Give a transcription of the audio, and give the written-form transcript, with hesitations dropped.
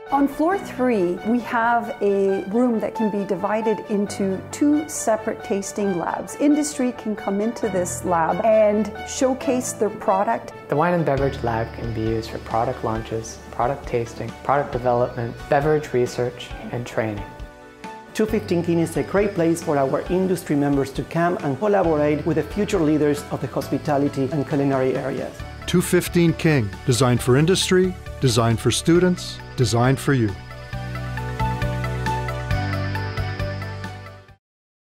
On floor 3, we have a room that can be divided into 2 separate tasting labs. Industry can come into this lab and showcase their product. The Wine and Beverage Lab can be used for product launches, product tasting, product development, beverage research, and training. 215 King is a great place for our industry members to come and collaborate with the future leaders of the hospitality and culinary areas. 215 King, designed for industry, designed for students, designed for you.